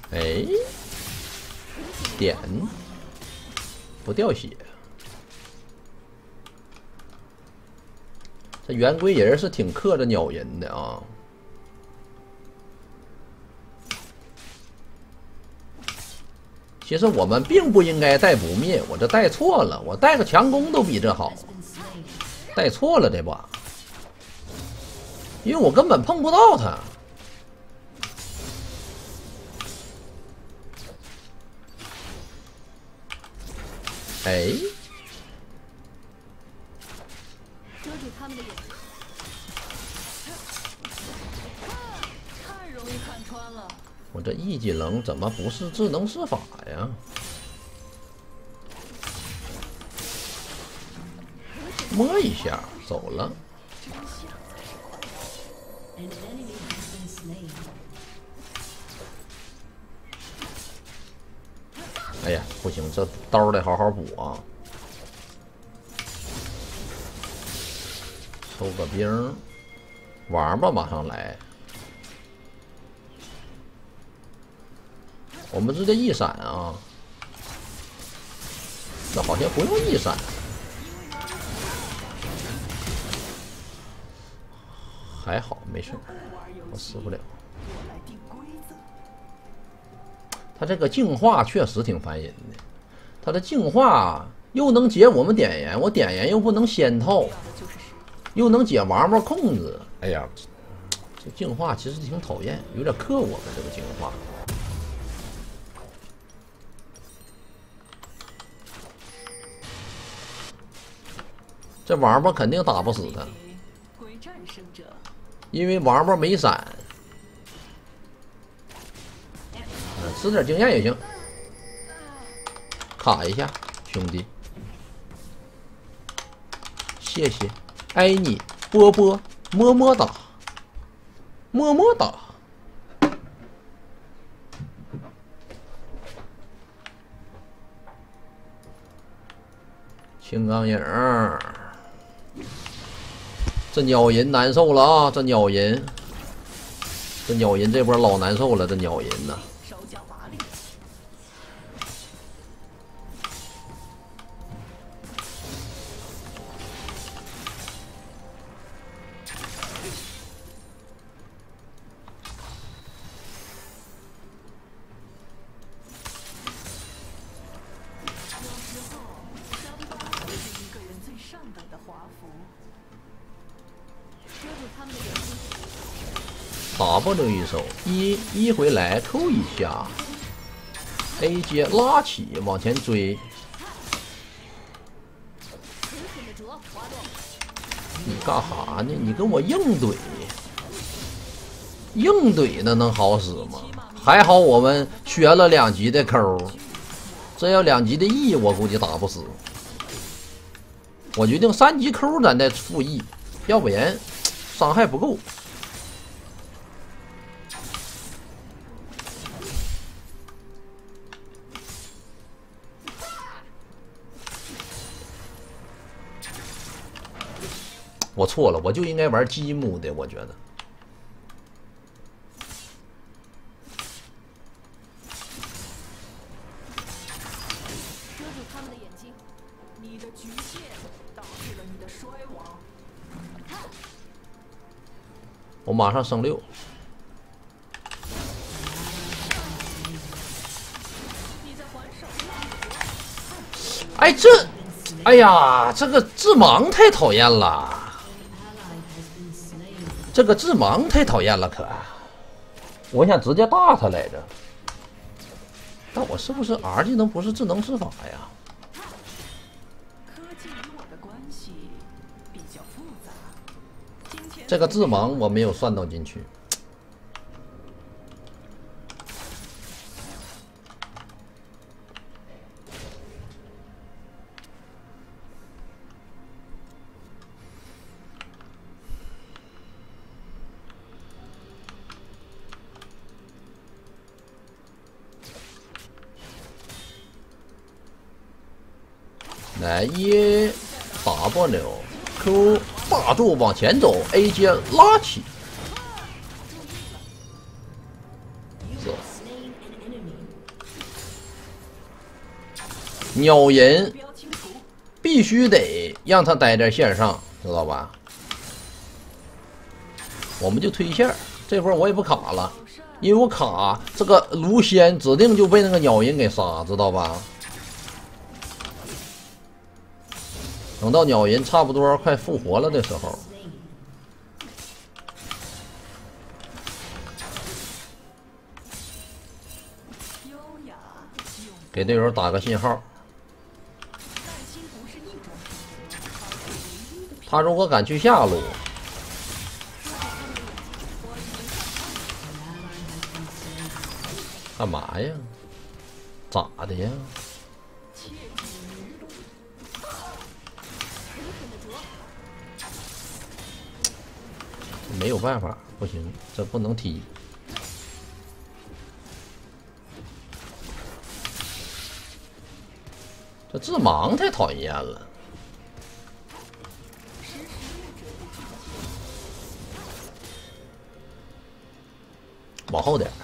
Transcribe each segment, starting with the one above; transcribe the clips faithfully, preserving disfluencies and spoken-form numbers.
哎，点不掉血。这圆规人是挺克着鸟人的啊。其实我们并不应该带不灭，我这带错了，我带个强攻都比这好，带错了这把，因为我根本碰不到他。哎， 遮住他们的眼睛，太容易看穿了。 我这一技能怎么不是智能施法呀？摸一下走了。哎呀，不行，这刀得好好补啊！抽个兵，王八马上来。我们直接一闪啊！这好像不用一闪，还好没事，我死不了。他这个净化确实挺烦人的，他的净化又能解我们点燃，我点燃又不能先套，又能解王八控制。哎呀，这净化其实挺讨厌，有点克我们这个净化。这王八肯定打不死他，因为王八没闪。使点经验也行，卡一下，兄弟，谢谢，爱你，波波，么么哒，么么哒。青钢影儿，这鸟人难受了啊！这鸟人，这鸟人这波老难受了，这鸟人呐。W 一手一一回来扣一下 ，A 接拉起往前追。你干哈呢？你跟我硬怼，硬怼那能好使吗？还好我们学了两级的 Q， 这要两级的 E， 我估计打不死。我决定三级 Q 咱再复 E， 要不然伤害不够。我错了，我就应该玩积木的，我觉得。 遮住他们的眼睛，你的局限导致了你的衰亡。 我马上升六。 你在还手？ 哎，这，哎呀，这个致盲太讨厌了。这个致盲太讨厌了，可我想直接打他来着，但我是不是 R 技能不是智能施法呀？ 科技与我的关系比较复杂。 这个致盲我没有算到进去。来一 W Q 霸住往前走 ，A 接拉起，走， 鸟人标清除。 必须得让他待在线上，知道吧？我们就推线，这会儿我也不卡了，因为我卡这个卢仙指定就被那个鸟人给杀，知道吧？等到鸟人差不多快复活了的时候， 优雅永给队友打个信号。 耐心不是一种品质，而是唯一的品质。 他如果敢去下路，干嘛呀？咋的呀？ 切记迷路。狠狠的啄。 没有办法，不行，这不能踢。这致盲太讨厌了。往后点儿。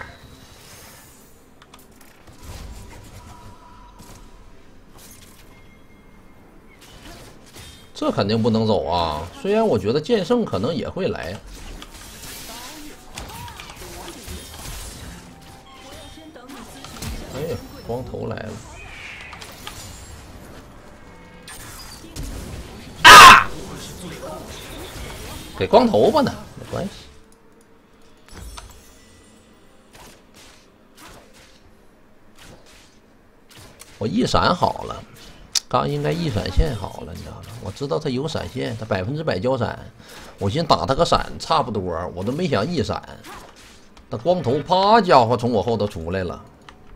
这肯定不能走啊！虽然我觉得剑圣可能也会来。哎呀，光头来了！啊！给光头吧呢，没关系。我一闪好了。刚应该一闪现好了，你知道吗？我知道他有闪现，他百分之百交闪。我寻思打他个闪差不多，我都没想一闪。那光头啪家伙从我后头出来了。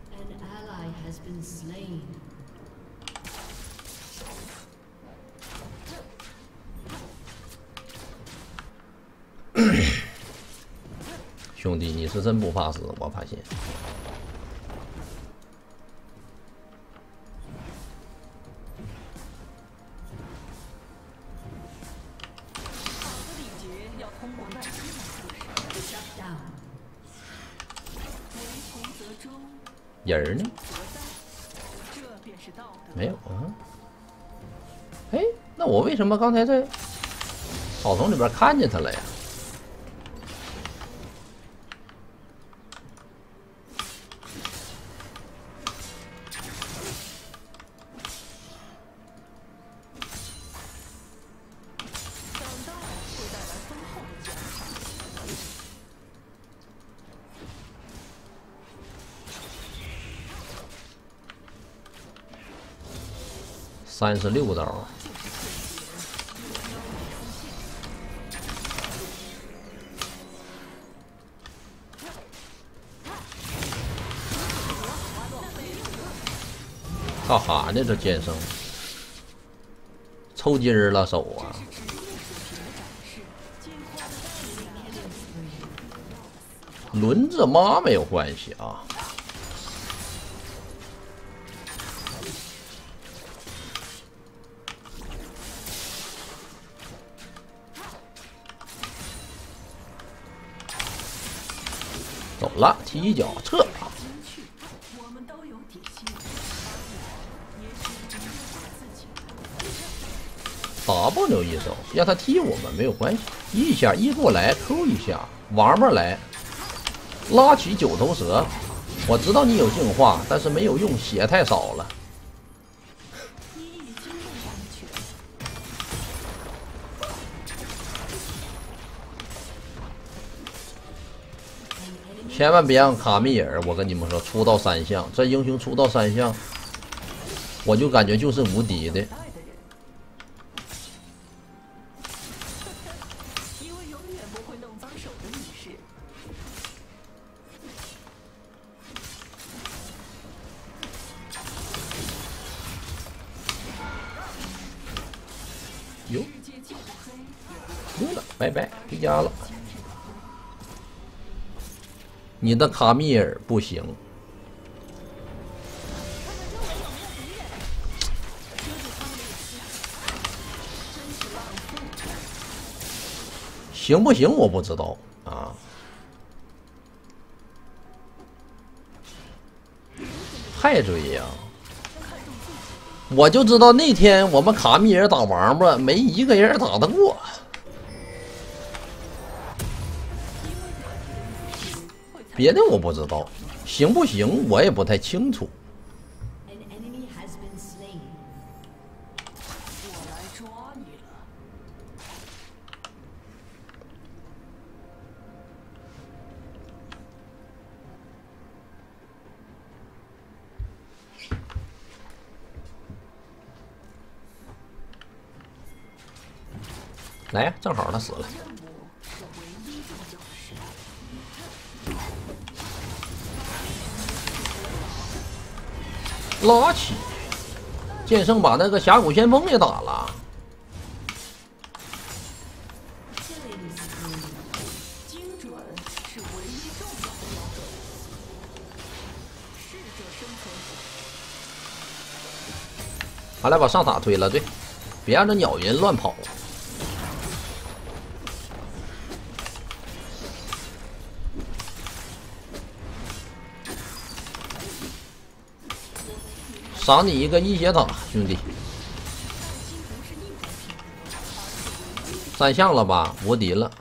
兄弟，你是真不怕死，我发现。人儿呢？没有啊。哎，那我为什么刚才在草丛里边看见他了呀？三十六刀，干哈呢？这剑圣抽筋儿了手啊！轮子妈没有关系啊。走了，踢一脚撤。W 一手，让他踢我们没有关系，一下一过来扣一下，王八来，拉起九头蛇。我知道你有净化，但是没有用，血太少了。千万别让卡米尔，我跟你们说，出到三项，这英雄出到三项，我就感觉就是无敌的。哟，没了，拜拜，回家了。你的卡米尔不行，行不行我不知道啊。害追呀！ 我就知道那天我们卡密尔打王八，没一个人打得过。别的我不知道，行不行我也不太清楚。来呀，正好他死了。拉起，剑圣把那个峡谷先锋也打了。 精准是唯一重要的标准。适者生存。 他来把上塔推了，对，别让这鸟人乱跑。赏你一个一血塔，兄弟。三项了吧？无敌了。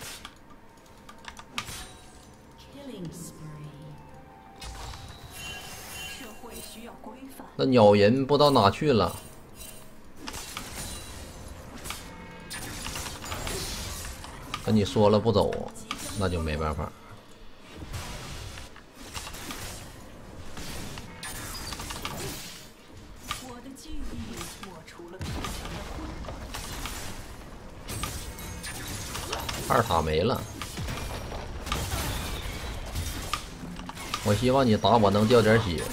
那鸟人不知道哪去了。跟你说了不走，那就没办法。二塔没了，我希望你打我能掉点血。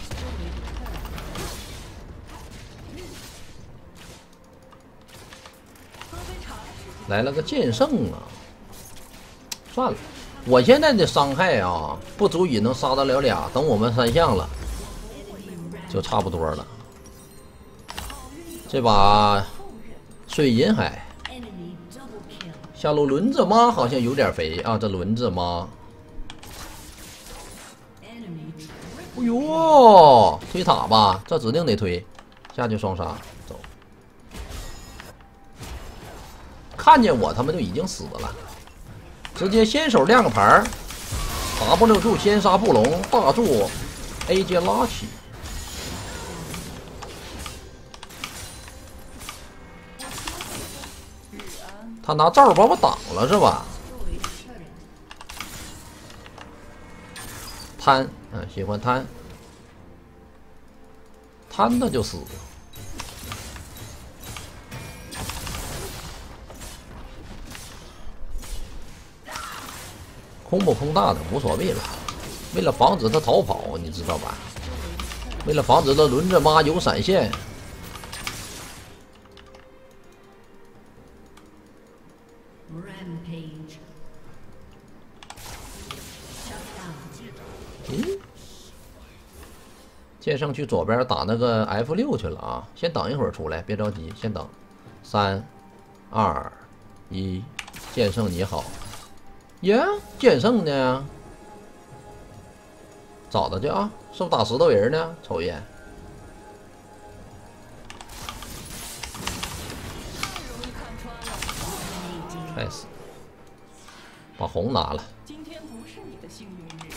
来了个剑圣啊！算了，我现在的伤害啊，不足以能杀得了俩。等我们三项了，就差不多了。这把水银海。下路轮子妈好像有点肥啊，这轮子妈，哎呦，推塔吧，这指定得推，下去双杀，走。看见我他们就已经死了，直接先手亮个牌 ，W 柱先杀布隆，大柱 A 接拉起。他拿罩把我挡了是吧？贪，嗯，喜欢贪，贪的就死。空不空大的无所谓了，为了防止他逃跑，你知道吧？为了防止他轮着妈有闪现。咦，剑圣去左边打那个 F 六去了啊！先等一会儿出来，别着急，先等。三、二、一，剑圣你好。耶，剑圣呢？找他去啊！是不是打石头人呢？瞅一眼。害死！把红拿了。 今天不是你的幸运日，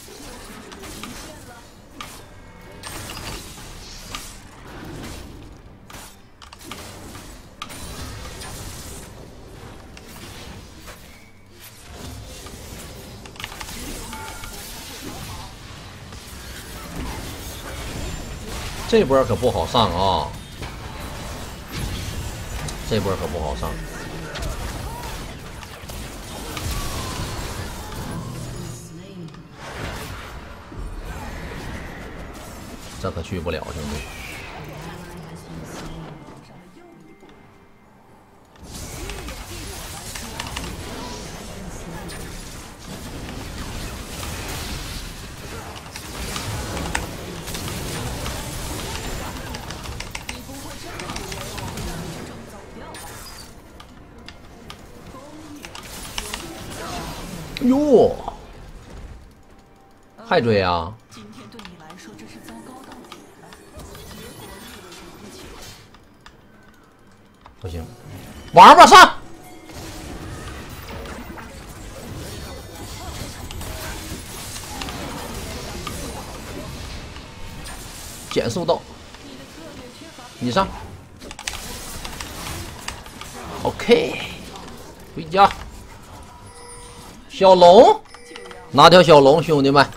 这波可不好上啊！这波可不好上。这可去不了，兄弟。哟，还追啊！ 今天对你来说真是糟糕到底了。结果意味着不行，玩吧上！减速到，你上。OK， 回家。小龙，拿条小龙，兄弟们。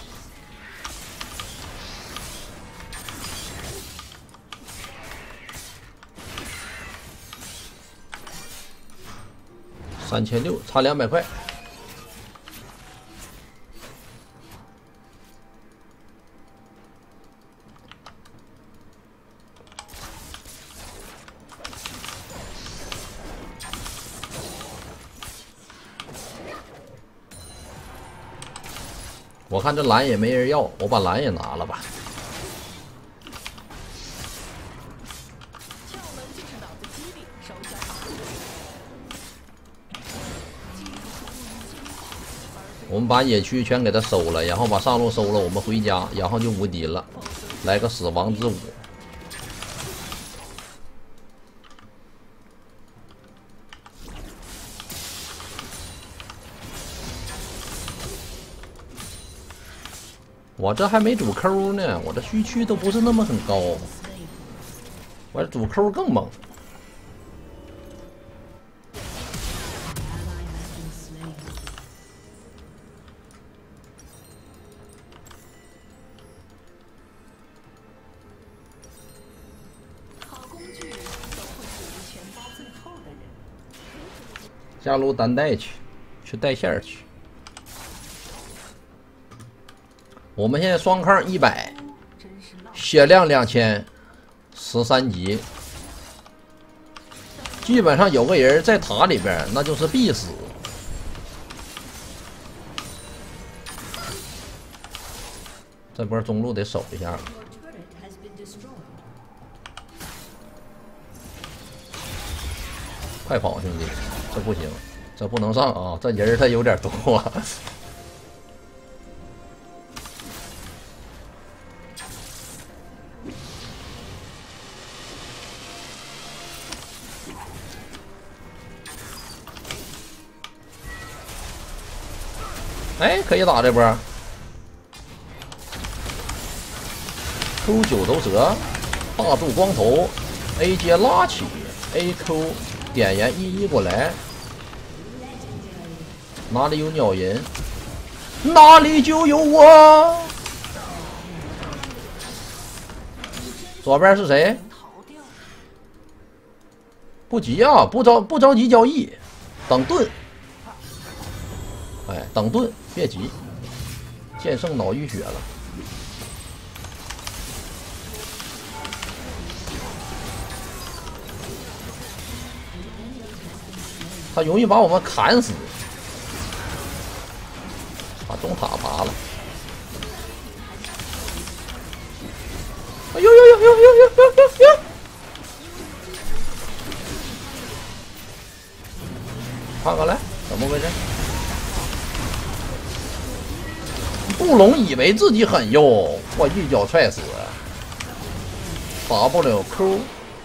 三千六，差两百块。我看这蓝也没人要，我把蓝也拿了吧。我们把野区全给他收了，然后把上路收了，我们回家，然后就无敌了，来个死亡之舞。我这还没主 Q 呢，我这虚区都不是那么很高，我这主 Q 更猛。下路单带去，去带线去。我们现在双抗一百，血量两千，十三级，基本上有个人在塔里边，那就是必死。这波中路得守一下。快跑，兄弟！这不行，这不能上啊！这人他有点多、啊。哎，可以打这波。Q 九头蛇，大肚光头 ，A 接拉起 ，A Q 点燃一一过来。哪里有鸟人，哪里就有我。左边是谁？不急啊，不着不着急交易，等盾。哎，等盾，别急。剑圣脑淤血了。他容易把我们砍死。把中塔拔了！哎呦呦呦呦呦呦呦呦！看看来，怎么回事？布隆以为自己很优，我一脚踹死 ，W Q。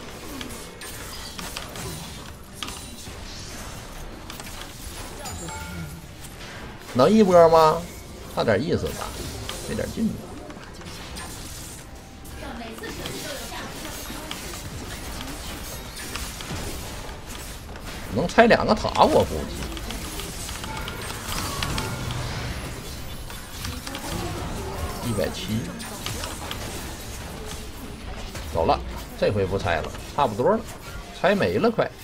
能一波吗？差点意思吧，费点劲吧。能拆两个塔，我估计。一百七，走了，这回不拆了，差不多了，拆没了，快。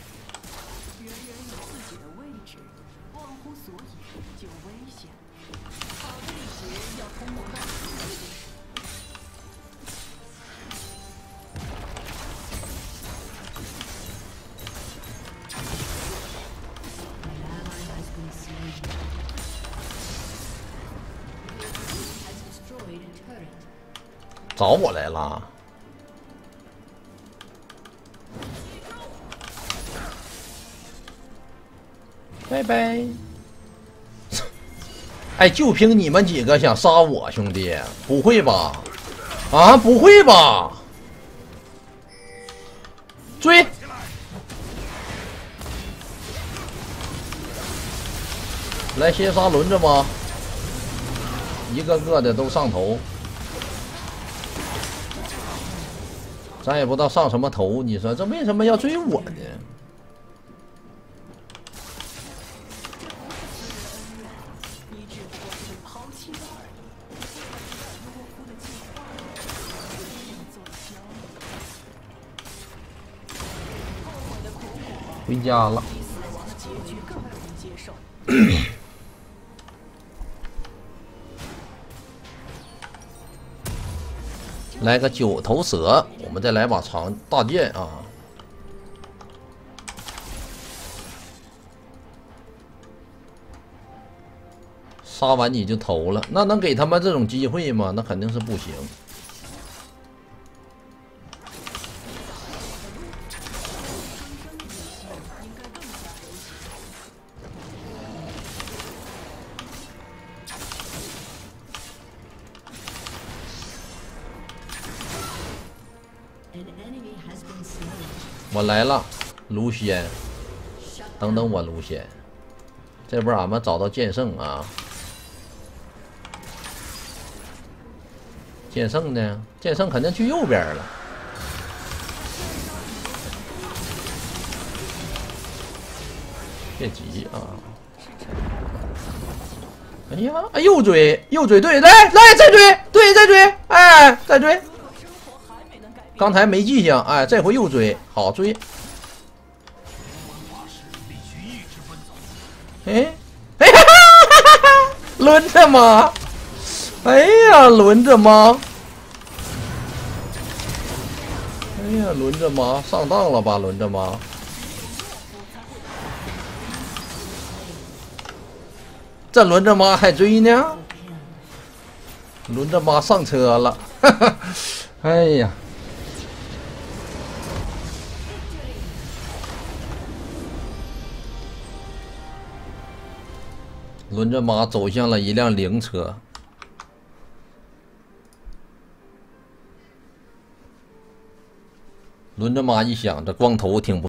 找我来了，拜拜！哎，就凭你们几个想杀我，兄弟？不会吧？啊，不会吧？追！ 来先杀轮着吗？一个个的都上头，咱也不知道上什么头。你说这为什么要追我呢？回家了。来个九头蛇，我们再来把长大剑啊！杀完你就投了，那能给他们这种机会吗？那肯定是不行。我来了，卢仙，等等我卢仙。这波俺们找到剑圣啊！剑圣呢？剑圣肯定去右边了。别急啊！哎呀，哎，又追，又追，对，来来，再追，对，再追，哎，再追。刚才没迹象，哎，这回又追，好追。哎，哎哈哈哈，轮着吗？哎呀，轮着吗？哎呀，轮着吗？上当了吧，轮着吗？这轮着吗？还追呢？轮着吗？上车了，哈哈，哎呀。轮着马走向了一辆灵车，轮着马一响，这光头挺不。